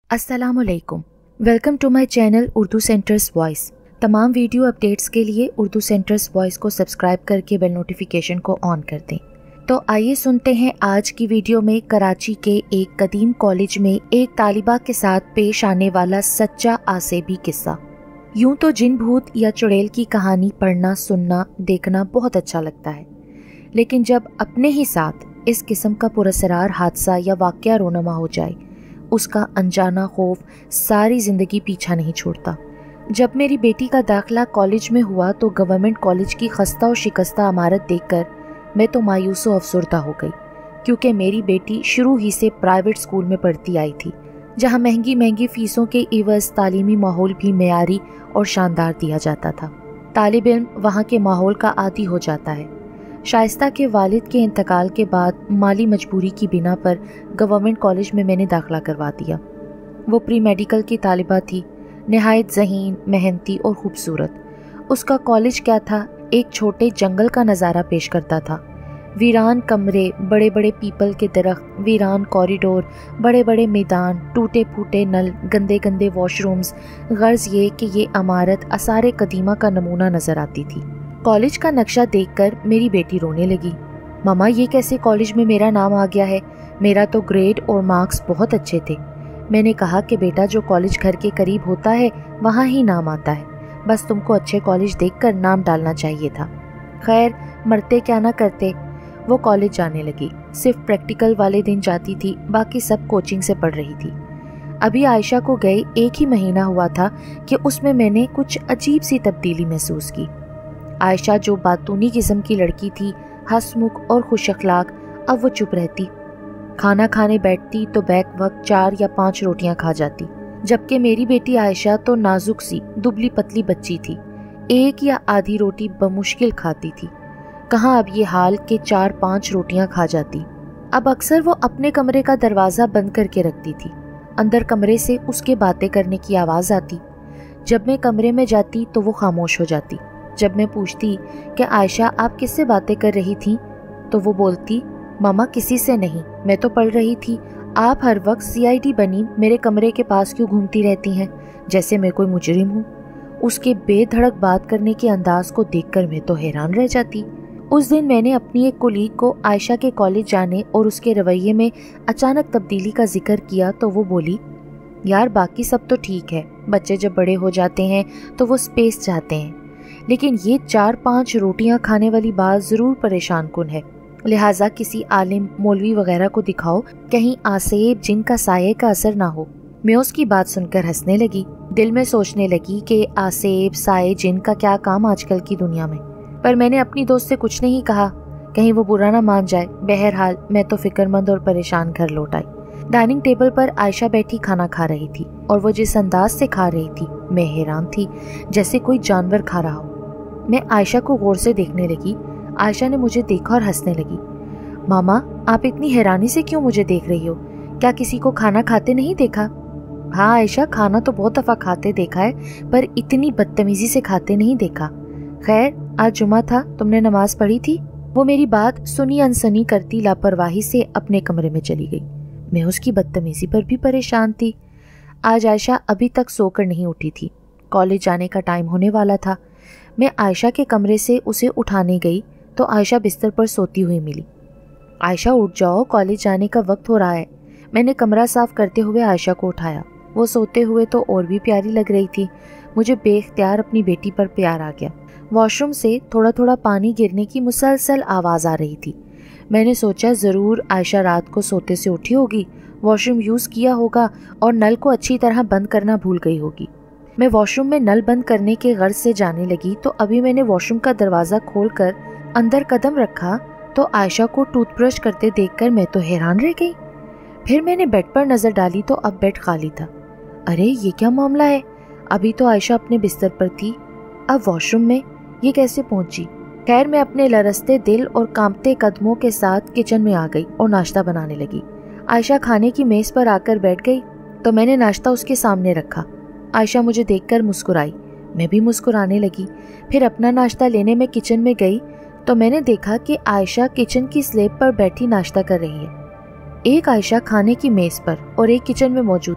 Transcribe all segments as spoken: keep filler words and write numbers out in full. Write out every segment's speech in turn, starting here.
अस्सलामुअलैकुम, welcome to my channel Urdu centers voice. तमाम video updates के लिए उर्दू सेंटर्स वॉइस को सब्सक्राइब करके बेल नोटिफिकेशन को ऑन कर दें। तो आइए सुनते हैं आज की वीडियो में कराची के एक कदीम कॉलेज में एक तालिबा के साथ पेश आने वाला सच्चा आसेबी किस्सा। यूं तो जिन भूत या चुड़ैल की कहानी पढ़ना, सुनना, देखना बहुत अच्छा लगता है, लेकिन जब अपने ही साथ इस किस्म का पुरअसरार हादसा या वाक़या रोनमा हो जाए, उसका अनजाना खौफ सारी ज़िंदगी पीछा नहीं छोड़ता। जब मेरी बेटी का दाखिला कॉलेज में हुआ तो गवर्नमेंट कॉलेज की खस्ता और शिकस्ता इमारत देखकर मैं तो मायूस व अफसरदा हो गई, क्योंकि मेरी बेटी शुरू ही से प्राइवेट स्कूल में पढ़ती आई थी, जहां महंगी महंगी फ़ीसों के इवज़ तालीमी माहौल भी मेयारी और शानदार दिया जाता था। तालिब इल्म वहाँ के माहौल का आदी हो जाता है। शाइस्ता के वालिद के इंतकाल के बाद माली मजबूरी की बिना पर गवर्नमेंट कॉलेज में मैंने दाखिला करवा दिया। वो प्री मेडिकल की तालिबा थी, नहायत ज़हीन, मेहनती और ख़ूबसूरत। उसका कॉलेज क्या था, एक छोटे जंगल का नज़ारा पेश करता था। वीरान कमरे, बड़े बड़े पीपल के दरख्त, वीरान कॉरिडोर, बड़े बड़े मैदान, टूटे फूटे नल, गंदे गंदे वॉशरूम्स। गर्ज ये कि ये इमारत आसार कदीमा का नमूना नज़र आती थी। कॉलेज का नक्शा देखकर मेरी बेटी रोने लगी। मामा, ये कैसे कॉलेज में मेरा नाम आ गया है? मेरा तो ग्रेड और मार्क्स बहुत अच्छे थे। मैंने कहा कि बेटा, जो कॉलेज घर के करीब होता है वहाँ ही नाम आता है, बस तुमको अच्छे कॉलेज देखकर नाम डालना चाहिए था। खैर, मरते क्या ना करते। वो कॉलेज जाने लगी। सिर्फ प्रैक्टिकल वाले दिन जाती थी, बाकी सब कोचिंग से पढ़ रही थी। अभी आयशा को गए एक ही महीना हुआ था कि उसमें मैंने कुछ अजीब सी तब्दीली महसूस की। आयशा, जो बातूनी किस्म की लड़की थी, हंसमुख और खुश अखलाक, अब वो चुप रहती। खाना खाने बैठती तो बैक वक्त चार या पांच रोटियां खा जाती, जबकि मेरी बेटी आयशा तो नाजुक सी दुबली पतली बच्ची थी, एक या आधी रोटी बमुश्किल खाती थी। कहाँ अब ये हाल के चार पांच रोटियां खा जाती। अब अक्सर वो अपने कमरे का दरवाज़ा बंद करके रखती थी। अंदर कमरे से उसके बातें करने की आवाज़ आती। जब मैं कमरे में जाती तो वो खामोश हो जाती। जब मैं पूछती कि आयशा, आप किससे बातें कर रही थी, तो वो बोलती, मामा, किसी से नहीं, मैं तो पढ़ रही थी। आप हर वक्त सीआईडी बनी मेरे कमरे के पास क्यों घूमती रहती हैं, जैसे मैं कोई मुजरिम हूँ। उसके बेधड़क बात करने के अंदाज को देखकर मैं तो हैरान रह जाती। उस दिन मैंने अपनी एक कोलीग को आयशा के कॉलेज जाने और उसके रवैये में अचानक तब्दीली का जिक्र किया तो वो बोली, यार, बाकी सब तो ठीक है, बच्चे जब बड़े हो जाते हैं तो वो स्पेस चाहते हैं, लेकिन ये चार पांच रोटियां खाने वाली बात ज़रूर परेशान कुन है। लिहाजा किसी आलिम, मौलवी वगैरह को दिखाओ, कहीं आसेब जिन का साये का असर ना हो। मैं उसकी बात सुनकर हंसने लगी। दिल में सोचने लगी कि आसेब, साये जिन का क्या काम आजकल की दुनिया में। पर मैंने अपनी दोस्त से कुछ नहीं कहा, कहीं वो बुरा ना मान जाए। बहरहाल मैं तो फिक्रमंद और परेशान घर लौट आई। डाइनिंग टेबल पर आयशा बैठी खाना खा रही थी, और वो जिस अंदाज से खा रही थी, मैं हैरान थी, जैसे कोई जानवर खा रहा हो। मैं आयशा को गौर से देखने लगी। आयशा ने मुझे देखा और हंसने लगी। मामा, आप इतनी हैरानी से क्यों मुझे देख रही हो? क्या किसी को खाना खाते नहीं देखा? हाँ आयशा, खाना तो बहुत दफ़ा खाते देखा है, पर इतनी बदतमीजी से खाते नहीं देखा। खैर, आज जुमा था, तुमने नमाज पढ़ी थी? वो मेरी बात सुनी अनसनी करती लापरवाही से अपने कमरे में चली गई। मैं उसकी बदतमीजी पर भी परेशान थी। आज आयशा अभी तक सोकर नहीं उठी थी। कॉलेज जाने का टाइम होने वाला था। मैं आयशा के कमरे से उसे उठाने गई तो आयशा बिस्तर पर सोती हुई मिली। आयशा, उठ जाओ, कॉलेज जाने का वक्त हो रहा है। मैंने कमरा साफ करते हुए आयशा को उठाया। वो सोते हुए तो और भी प्यारी लग रही थी। मुझे बेख्तियार अपनी बेटी पर प्यार आ गया। वॉशरूम से थोड़ा थोड़ा पानी गिरने की मुसलसल आवाज़ आ रही थी। मैंने सोचा ज़रूर आयशा रात को सोते से उठी होगी, वॉशरूम यूज़ किया होगा और नल को अच्छी तरह बंद करना भूल गई होगी। मैं वॉशरूम में नल बंद करने के गर्ज से जाने लगी तो अभी मैंने वॉशरूम का दरवाज़ा खोलकर अंदर कदम रखा तो आयशा को टूथब्रश करते देखकर मैं तो हैरान रह गई। फिर मैंने बेड पर नज़र डाली तो अब बेड खाली था। अरे, ये क्या मामला है? अभी तो आयशा अपने बिस्तर पर थी, अब वॉशरूम में ये कैसे पहुंची? खैर, मैं अपने लरसते दिल और कांपते कदमों के साथ किचन में आ गई और नाश्ता बनाने लगी। आयशा खाने की मेज़ पर आकर बैठ गई तो मैंने नाश्ता उसके सामने रखा। आयशा मुझे देखकर मुस्कुराई, मैं भी मुस्कुराने लगी। फिर अपना नाश्ता लेने में किचन में गई तो मैंने देखा कि आयशा किचन की स्लैब पर बैठी नाश्ता कर रही है। एक आयशा खाने की मेज़ पर और एक किचन में मौजूद थी,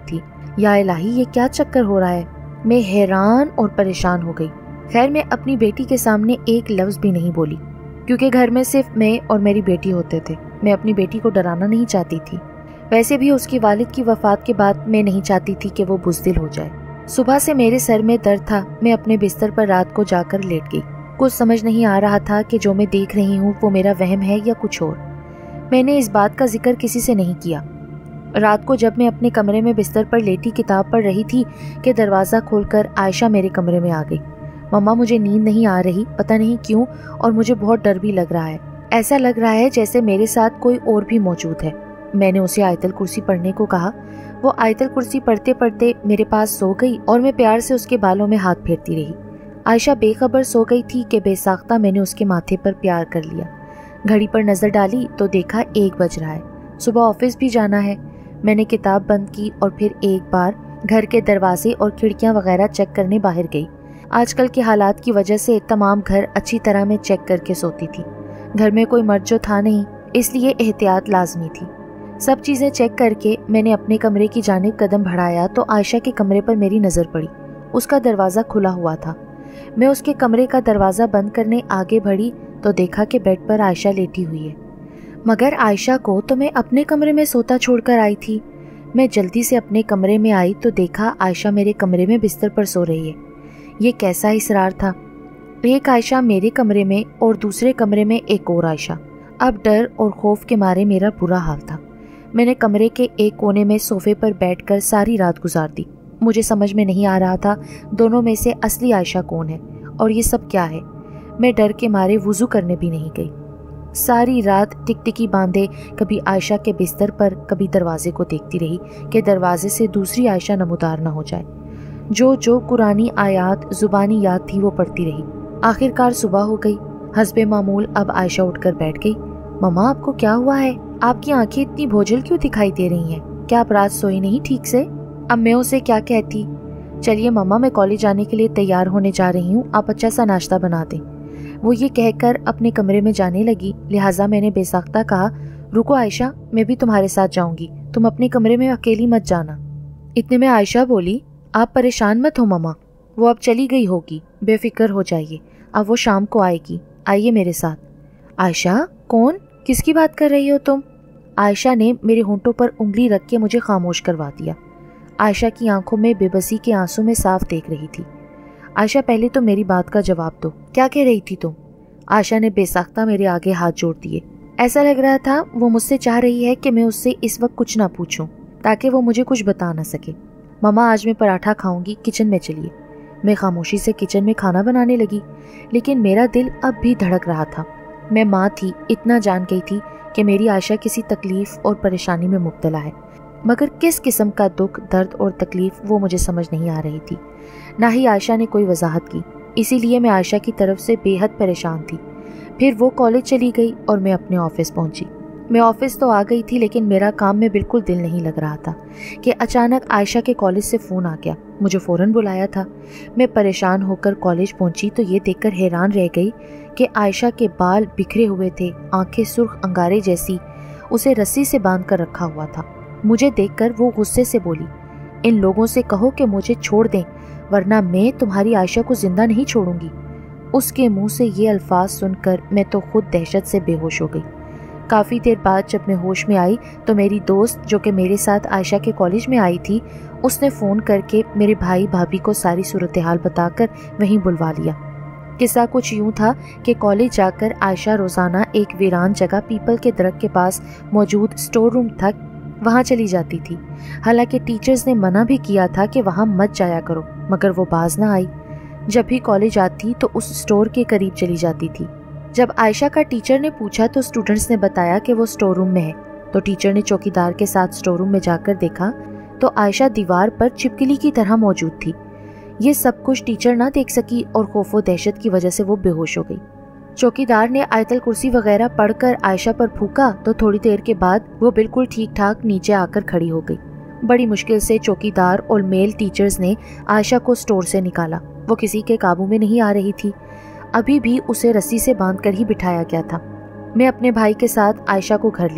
یا الہی یہ کیا چکر ہو رہا ہے؟ میں حیران اور پریشان ہو گئی۔ خیر میں اپنی بیٹی کے سامنے ایک لفظ بھی نہیں بولی کیونکہ گھر میں صرف میں اور میری بیٹی ہوتے تھے۔ میں اپنی بیٹی کو ڈرانا نہیں چاہتی تھی، ویسے بھی اس کی والد کی وفات کے بعد میں نہیں چاہتی تھی کہ وہ بزدل ہو جائے۔ صبح سے میرے سر میں درد تھا، میں اپنے بستر پر رات کو جا کر لیٹ گئی۔ کچھ سمجھ نہیں آ رہا تھا کہ جو میں دیکھ رہی ہوں وہ میرا وہم ہے یا کچھ اور۔ میں نے اس بات کا ذکر کسی سے نہیں کیا۔ رات کو جب میں اپنے کمرے میں بستر پر لیٹی کتاب پڑھ رہی تھی کہ دروازہ کھول کر عائشہ میرے کمرے میں آ گئی۔ مما مجھے نیند نہیں آ رہی، پتہ نہیں کیوں، اور مجھے بہت ڈر بھی لگ رہا ہے۔ ایسا لگ رہا ہے جیسے میرے ساتھ کوئی اور بھی موجود ہے۔ میں نے اسے آیت الکرسی پڑھنے کو کہا۔ وہ آیت الکرسی پڑھتے پڑھتے میرے پاس سو گئی اور میں پیار سے اس کے بالوں میں ہاتھ پھیرتی رہی۔ عائشہ بے خبر سو گئی تھی کہ بے ساختہ میں نے اس کے ماتھے پر پیار کر لیا۔ گھڑی پر نظر ڈالی تو دیکھا ایک بج رہا ہے، صبح آفس بھی جانا ہے۔ میں نے کتاب بند کی اور پھر ایک بار گھر کے دروازے اور کھڑکیاں وغیرہ چیک کرنے باہر گئی۔ آج کل کے حالات کی وجہ سے تمام گھر اچھی طرح میں چیک کر کے سوتی تھی۔ گھر میں کوئی مرد جو تھا نہیں، اس لیے احتیاط لازمی تھی۔ سب چیزیں چیک کر کے میں نے اپنے کمرے کی جانب قدم بڑھایا تو عائشہ کے کمرے پر میری نظر پڑی۔ اس کا دروازہ کھلا ہوا تھا۔ میں اس کے کمرے کا دروازہ بند کرنے آگے بڑھی تو دیکھا کہ بیڈ پر عائشہ لیٹی ہوئی ہے، مگر عائشہ کو تو میں اپنے کمرے میں سوتا چھوڑ کر آئی تھی۔ میں جلدی سے اپنے کمرے میں آئی تو دیکھا عائشہ میرے کمرے میں بستر پر سو رہی ہے۔ یہ کیسا اصرار تھا؟ ایک عائشہ میرے کمرے میں اور دوسرے کمرے میں ایک اور عائشہ۔ اب ڈر اور خوف کے مارے میرا برا حال تھا۔ میں نے کمرے کے ایک کونے میں صوفے پر بیٹھ کر ساری رات گزار دی۔ مجھے سمجھ میں نہیں آ رہا تھا دونوں میں سے اصلی عائشہ کون ہے اور یہ سب کیا ہے۔ میں ڈر کے مارے وضو کرنے بھی نہیں گئی۔ ساری رات ٹک ٹکی باندھے کبھی عائشہ کے بستر پر کبھی دروازے کو دیکھتی رہی کہ دروازے سے دوسری عائشہ نمودار نہ ہو جائے۔ جو جو قرآنی آیات زبانی یاد تھی وہ پڑھتی رہی۔ آخر کار صبح ہو گئی۔ حسب معمول اب عائشہ اٹھ کر بیٹھ گئی۔ مما آپ کو کیا ہوا ہے؟ آپ کی آنکھیں اتنی بھوجل کیوں دکھائی دے رہی ہیں؟ کیا آپ رات سوئی نہیں ٹھیک سے؟ اب میں اسے کیا کہتی؟ چلیے مما میں کالج جانے کے لیے تیار ہونے جا رہی ہوں، آپ اچھا سا ناشتہ بنا دیں۔ وہ یہ کہہ کر اپنے کمرے میں جانے لگی، لہٰذا میں نے بے ساختہ کہا رکو عائشہ، میں بھی تمہارے ساتھ جاؤں گی، تم اپنے کمرے میں اکیلی مت جانا۔ اتنے میں عائشہ بولی آپ پریشان مت ہو مما، وہ اب چلی گئی ہوگی، بے فکر ہو جائیے، اب وہ شام کو آئے گی، آئیے میرے ساتھ۔ عائشہ کون؟ کس کی بات کر رہی ہو تم؟ عائشہ نے میرے ہونٹوں پر انگلی رکھ کے مجھے خاموش کروا دیا۔ عائشہ کی آنکھوں میں بے بسی کے آنسوں میں صاف دیکھ رہی تھی۔ عائشہ پہلے تو میری بات کا جواب دو، کیا کہہ رہی تھی تم؟ عائشہ نے بے ساختہ میرے آگے ہاتھ جوڑ دیے۔ ایسا لگ رہا تھا وہ مجھ سے چاہ رہی ہے کہ میں اس سے اس وقت کچھ نہ پوچھوں تاکہ وہ مجھے کچھ بتا نہ سکے۔ مما آج میں پراٹھا کھاؤں گی، کچن میں چلیے۔ میں خاموشی سے کچن میں کھانا بنانے لگی، لیکن میرا دل اب بھی دھڑک رہا تھا۔ میں ماں تھی، اتنا جان گئی تھی کہ میری عائشہ کسی تکلیف اور پریشانی میں مبتلا ہے، مگر کس قسم کا دکھ، درد اور تکلیف وہ مجھے سمجھ نہیں آ رہی تھی۔ نہ ہی عائشہ نے کوئی وضاحت کی، اسی لیے میں عائشہ کی طرف سے بے حد پریشان تھی۔ پھر وہ کالج چلی گئی اور میں اپنے آفس پہنچی۔ میں آفس تو آ گئی تھی لیکن میرا کام میں بالکل دل نہیں لگ رہا تھا کہ اچانک عائشہ کے کالج سے فون آ گیا، مجھے فوراً بلایا تھا۔ میں پریشان ہو کر کالج پہنچی تو یہ دیکھ کر حیران رہ گئی کہ عائشہ کے بال بکھرے ہوئے تھے، آنکھیں سرخ انگارے جیسی، اسے رسی سے باندھ کر رکھا ہوا تھا۔ مجھے دیکھ کر وہ غصے سے بولی ان لوگوں سے کہو کہ مجھے چھوڑ دیں ورنہ میں تمہاری عائشہ کو زندہ نہیں چھوڑوں گی۔ اس کے منہ سے یہ الفاظ سن کر میں تو خود دہشت سے بے ہوش ہو گئی۔ کافی دیر بعد جب میں ہوش میں آئی تو میری دوست جو کہ میرے ساتھ عائشہ کے کالج میں آئی تھی، اس نے فون کر کے میرے بھائی بھابھی کو ساری صورتحال بتا کر وہیں بلوا لیا۔ قصہ کچھ یوں تھا کہ کالج جا کر عائشہ روزانہ ایک ویران جگہ پیپل کے درخت کے پاس موجود سٹور روم تک وہاں چلی جاتی تھی، حالانکہ ٹیچرز نے منع بھی کیا تھا کہ وہاں مت جایا کرو، مگر وہ باز نہ آئی۔ جب بھی کالج آتی تو اس سٹور کے قریب چلی جاتی تھی۔ جب عائشہ کا ٹیچر نے پوچھا تو اسٹوڈنٹس نے بتایا کہ وہ سٹور روم میں ہے، تو ٹیچر نے چوکی دار کے ساتھ سٹور روم میں جا کر دیکھا تو عائشہ دیوار پر چھپکلی کی طرح موجود تھی۔ یہ سب کچھ ٹیچر نہ دیکھ سکی اور خوف و دہشت کی وجہ سے وہ بے ہوش ہو گئی۔ چوکیدار نے آیت الکرسی وغیرہ پڑھ کر عائشہ پر پھونکا تو تھوڑی دیر کے بعد وہ بالکل ٹھیک ٹھاک نیچے آ کر کھڑی ہو گئی۔ بڑی مشکل سے چوکیدار اور میل ٹیچرز نے عائشہ کو سٹور سے نکالا۔ وہ کسی کے قابو میں نہیں آ رہی تھی، ابھی بھی اسے رسی سے باندھ کر ہی بٹھایا گیا تھا۔ میں اپنے بھائی کے ساتھ عائشہ کو گھر لے آئی۔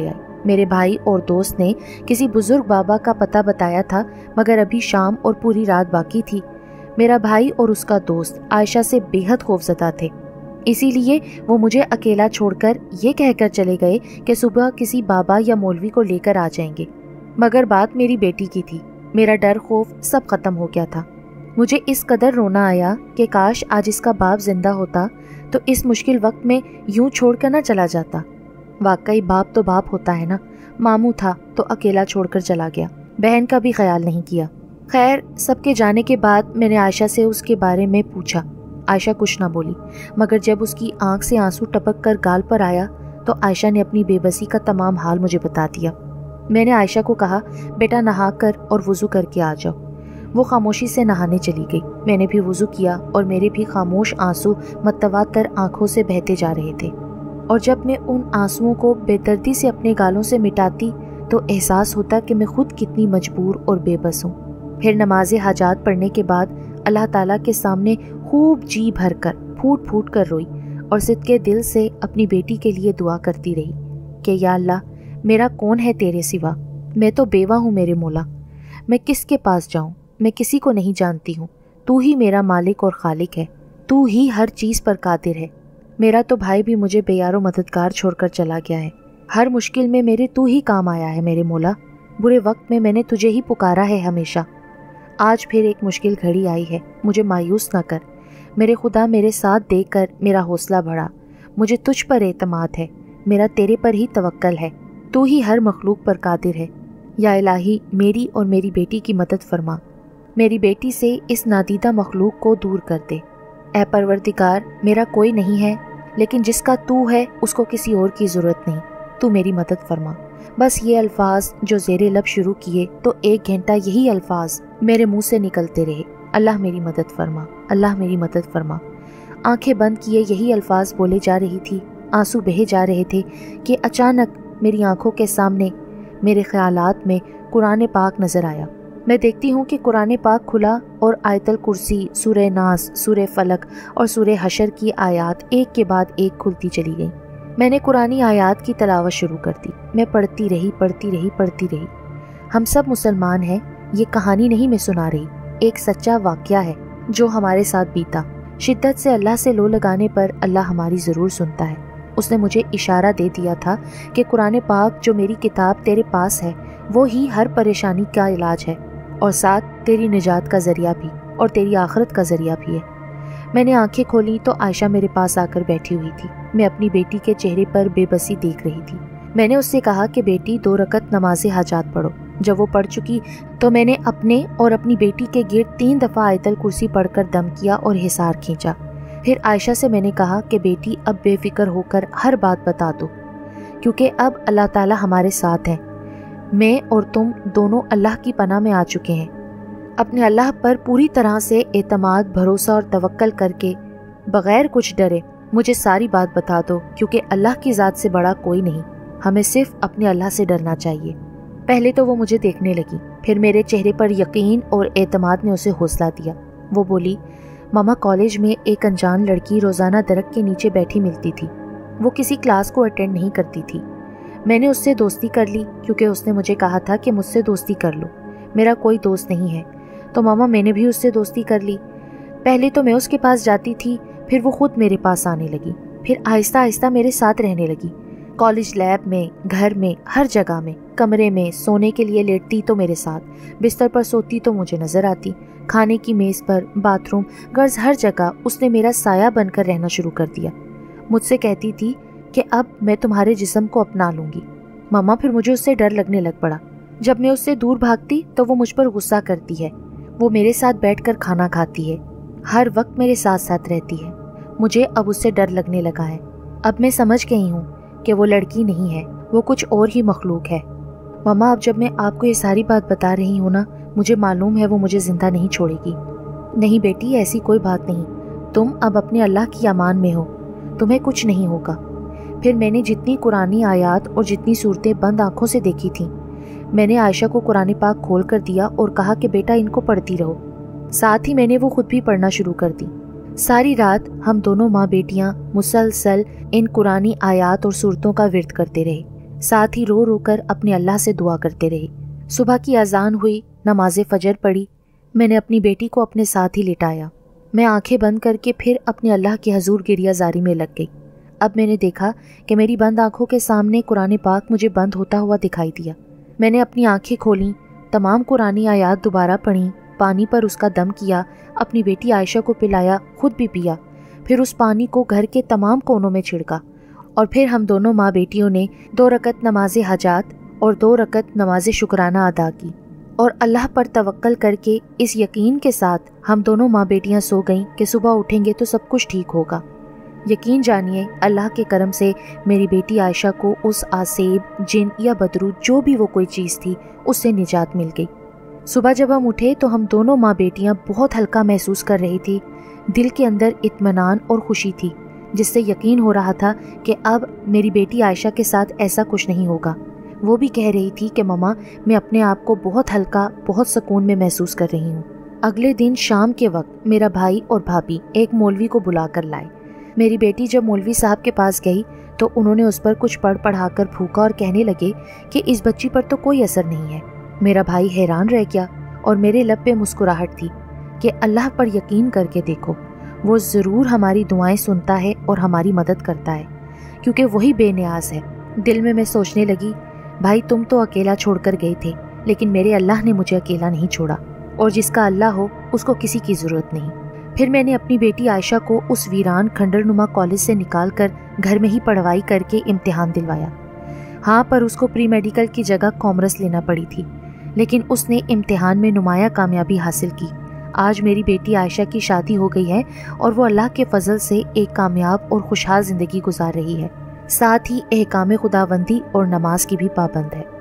میرے بھائی اور دوست نے کسی بزرگ بابا کا پتہ بتایا تھا، مگر ابھی شام اور پوری رات باقی تھی۔ میرا بھائی اور اس کا دوست عائشہ سے بے حد خوفزدہ تھے، اسی لیے وہ مجھے اکیلا چھوڑ کر یہ کہہ کر چلے گئے کہ صبح کسی بابا یا مولوی کو لے کر آ جائیں گے۔ مگر بات میری بیٹی کی تھی، میرا ڈر خوف سب ختم ہو گیا تھا۔ مجھے اس قدر رونا آیا کہ کاش آج اس کا باپ زندہ ہوتا تو اس مشکل وقت میں یوں چھوڑ کر نہ چلا جاتا۔ واقعی باپ تو باپ ہوتا ہے نا۔ ماموں تھا تو اکیلا چھوڑ کر چلا گیا، بہن کا بھی خیال نہیں کیا۔ خیر، سب کے جانے کے بعد میں نے عائشہ سے اس کے بارے میں پوچھا۔ عائشہ کچھ نہ بولی، مگر جب اس کی آنکھ سے آنسو ٹپک کر گال پر آیا تو عائشہ نے اپنی بے بسی کا تمام حال مجھے بتا دیا۔ میں نے عائشہ کو کہا، بیٹا نہا کر اور وضو کر کے آ جاؤ۔ وہ خاموشی سے نہانے چلی گئی۔ میں نے بھی وضو کیا اور میرے بھی خاموش آنسو متواتر آنکھوں سے بہتے جا رہے تھے، اور جب میں ان آنسوؤں کو بے دردی سے اپنے گالوں سے مٹاتی تو احساس ہوتا کہ میں خود کتنی مجبور اور بے بس ہوں۔ پھر نماز حاجات پڑھنے کے بعد اللہ تعالیٰ کے سامنے خوب جی بھر کر پھوٹ پھوٹ کر روئی اور صدقے دل سے اپنی بیٹی کے لیے دعا کرتی رہی کہ یا اللہ، میرا کون ہے تیرے سوا؟ میں تو بیوہ ہوں میرے مولا، میں کس کے پاس جاؤں؟ میں کسی کو نہیں جانتی ہوں، تو ہی میرا مالک اور خالق ہے، تو ہی ہر چیز پر قادر ہے۔ میرا تو بھائی بھی مجھے بے یار و مددگار چھوڑ کر چلا گیا ہے، ہر مشکل میں میرے تو ہی کام آیا ہے میرے مولا، برے وقت میں میں نے تجھے ہی پکارا ہے ہمیشہ۔ آج پھر ایک مشکل گھڑی آئی ہے، مجھے مایوس نہ کر میرے خدا، میرے ساتھ دیکھ کر میرا حوصلہ بڑھا، مجھے تجھ پر اعتماد ہے، میرا تیرے پر ہی توکل ہے، تو ہی ہر مخلوق پر قادر ہے۔ یا الہی، میری اور میری بیٹی کی مدد فرما، میری بیٹی سے اس نادیدہ مخلوق کو دور کر دے۔ اے پروردگار، میرا کوئی نہیں ہے، لیکن جس کا تو ہے اس کو کسی اور کی ضرورت نہیں، تو میری مدد فرما۔ بس یہ الفاظ جو زیر لب شروع کیے تو ایک گھنٹہ یہی الفاظ میرے منہ سے نکلتے رہے، اللہ میری مدد فرما، اللہ میری مدد فرما۔ آنکھیں بند کیے یہی الفاظ بولے جا رہی تھی، آنسو بہے جا رہے تھے کہ اچانک میری آنکھوں کے سامنے میرے خیالات میں قرآن پاک نظر آیا۔ میں دیکھتی ہوں کہ قرآن پاک کھلا اور آیت الکرسی، سورہ ناس، سورہ فلق اور سورہ حشر کی آیات ایک کے بعد ایک کھلتی چلی گئیں۔ میں نے قرآنی آیات کی تلاوت شروع کر دی۔ میں پڑھتی رہی پڑھتی رہی پڑھتی رہی ہم سب مسلمان ہیں، یہ کہانی نہیں میں سنا رہی، ایک سچا واقعہ ہے جو ہمارے ساتھ بیتا۔ شدت سے اللہ سے لو لگانے پر اللہ ہماری ضرور سنتا ہے۔ اس نے مجھے اشارہ دے دیا تھا کہ قرآن پاک جو میری کتاب تیرے پاس ہے وہ ہی ہر پریشانی کا علاج ہے، اور ساتھ تیری نجات کا ذریعہ بھی اور تیری آخرت کا ذریعہ بھی ہے۔ میں نے آنکھیں کھولی تو عائشہ میرے پاس آ کر بیٹھی ہوئی تھی۔ میں اپنی بیٹی کے چہرے پر بے بسی دیکھ رہی تھی۔ میں نے اس سے کہا کہ بیٹی دو رکعت نماز حاجات پڑھو۔ جب وہ پڑھ چکی تو میں نے اپنے اور اپنی بیٹی کے گرد تین دفعہ آیت الکرسی پڑھ کر دم کیا اور حصار کھینچا۔ پھر عائشہ سے میں نے کہا کہ بیٹی اب بے فکر ہو کر ہر بات بتا دو، کیونکہ اب اللہ تعالی ہمارے ساتھ ہیں، میں اور تم دونوں اللہ کی پناہ میں آ چکے ہیں۔ اپنے اللہ پر پوری طرح سے اعتماد، بھروسہ اور توکل کر کے بغیر کچھ ڈرے مجھے ساری بات بتا دو، کیونکہ اللہ کی ذات سے بڑا کوئی نہیں، ہمیں صرف اپنے اللہ سے ڈرنا چاہیے۔ پہلے تو وہ مجھے دیکھنے لگی، پھر میرے چہرے پر یقین اور اعتماد نے اسے حوصلہ دیا۔ وہ بولی، ماما کالج میں ایک انجان لڑکی روزانہ درخت کے نیچے بیٹھی ملتی تھی، وہ کسی کلاس کو اٹینڈ نہیں کرتی تھی۔ میں نے اس سے دوستی کر لی کیونکہ اس نے مجھے کہا تھا کہ مجھ سے دوستی کر لو، میرا کوئی دوست نہیں ہے، تو ماما میں نے بھی اس سے دوستی کر لی۔ پہلے تو میں اس کے پاس جاتی تھی، پھر وہ خود میرے پاس آنے لگی، پھر آہستہ آہستہ میرے ساتھ رہنے لگی۔ کالج لیب میں، گھر میں، ہر جگہ میں، کمرے میں سونے کے لیے لیٹتی تو میرے ساتھ، بستر پر سوتی تو مجھے نظر آتی، کھانے کی میز پر، باتھ روم، غرض ہر جگہ اس نے میرا سایہ بن کر رہنا شروع کر دیا۔ مجھ سے کہتی تھی کہ اب میں تمہارے جسم کو اپنا لوں گی۔ ماما پھر مجھے اس سے ڈر لگنے لگ پڑا۔ جب میں اس سے دور بھاگتی تو وہ مجھ پر غصہ کرتی ہے، وہ میرے ساتھ بیٹھ کر کھانا کھاتی ہے، ہر وقت میرے ساتھ ساتھ رہتی ہے۔ مجھے اب اس سے ڈر لگنے لگا ہے۔ اب میں سمجھ گئی ہوں کہ وہ لڑکی نہیں ہے، وہ کچھ اور ہی مخلوق ہے۔ ماما اب جب میں آپ کو یہ ساری بات بتا رہی ہوں نا، مجھے معلوم ہے وہ مجھے زندہ نہیں چھوڑے گی۔ نہیں بیٹی، ایسی کوئی بات نہیں، تم اب اپنے اللہ کی امان میں ہو، تمہیں کچھ نہیں ہوگا۔ پھر میں نے جتنی قرآنی آیات اور جتنی صورتیں بند آنکھوں سے دیکھی تھیں، میں نے عائشہ کو قرآن پاک کھول کر دیا اور کہا کہ بیٹا ان کو پڑھتی رہو۔ ساتھ ہی میں نے وہ خود بھی پڑھنا شروع کر دی۔ ساری رات ہم دونوں ماں بیٹیاں مسلسل ان قرآنی آیات اور صورتوں کا ورد کرتے رہے۔ साथ ही रो रो कर अपने अल्लाह से दुआ करते रहे। सुबह की अजान हुई, नमाज फजर पढ़ी। मैंने अपनी बेटी को अपने साथ ही लिटाया। मैं आंखें बंद करके फिर अपने अल्लाह के हजूर गिरियाजारी में लग गई। अब मैंने देखा कि मेरी बंद आंखों के सामने कुरान पाक मुझे बंद होता हुआ दिखाई दिया। मैंने अपनी आंखें खोलीं, तमाम कुरानी आयात दोबारा पढ़ीं, पानी पर उसका दम किया, अपनी बेटी आयशा को पिलाया, खुद भी पिया। फिर उस पानी को घर के तमाम कोनों में छिड़का और फिर हम दोनों माँ बेटियों ने दो रकत नमाज हजात और दो रकत नमाज शुक्राना अदा की और अल्लाह पर तवक्कल करके इस यकीन के साथ हम दोनों माँ बेटियाँ सो गईं कि सुबह उठेंगे तो सब कुछ ठीक होगा। यकीन जानिए, अल्लाह के करम से मेरी बेटी आयशा को उस आसेब, जिन या बदरू जो भी वो कोई चीज़ थी, उससे निजात मिल गई। सुबह जब हम उठे तो हम दोनों माँ बेटियाँ बहुत हल्का महसूस कर रही थी। दिल के अंदर इत्मीनान और खुशी थी, जिससे यकीन हो रहा था कि अब मेरी बेटी आयशा के साथ ऐसा कुछ नहीं होगा। वो भी कह रही थी कि मम्मा, मैं अपने आप को बहुत हल्का, बहुत सुकून में महसूस कर रही हूँ। अगले दिन शाम के वक्त मेरा भाई और भाभी एक मौलवी को बुला कर लाए। मेरी बेटी जब मौलवी साहब के पास गई तो उन्होंने उस पर कुछ पढ़ पढ़ा कर फूका और कहने लगे कि इस बच्ची पर तो कोई असर नहीं है। मेरा भाई हैरान रह गया और मेरे लब पे मुस्कुराहट थी कि अल्लाह पर यकीन करके देखो, वो ज़रूर हमारी दुआएं सुनता है और हमारी मदद करता है, क्योंकि वही बेनियाज है। दिल में मैं सोचने लगी, भाई तुम तो अकेला छोड़कर गए थे, लेकिन मेरे अल्लाह ने मुझे अकेला नहीं छोड़ा, और जिसका अल्लाह हो उसको किसी की ज़रूरत नहीं। फिर मैंने अपनी बेटी आयशा को उस वीरान खंडरनुमा कॉलेज से निकाल कर घर में ही पढ़वाई करके इम्तिहान दिलवाया। हाँ, पर उसको प्री मेडिकल की जगह कॉमर्स लेना पड़ी थी, लेकिन उसने इम्तिहान में नुमाया कामयाबी हासिल की। आज मेरी बेटी आयशा की शादी हो गई है और वो अल्लाह के फजल से एक कामयाब और खुशहाल ज़िंदगी गुजार रही है। साथ ही एहकाम खुदाबंदी और नमाज की भी पाबंद है।